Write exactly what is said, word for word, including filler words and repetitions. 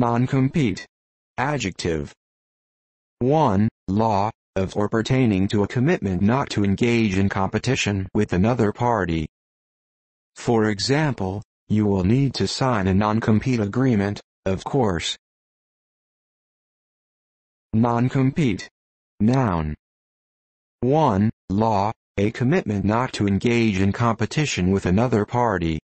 Non-compete. Adjective. one. Law, of or pertaining to a commitment not to engage in competition with another party. For example, you will need to sign a non-compete agreement, of course. Non-compete. Noun. one. Law, a commitment not to engage in competition with another party.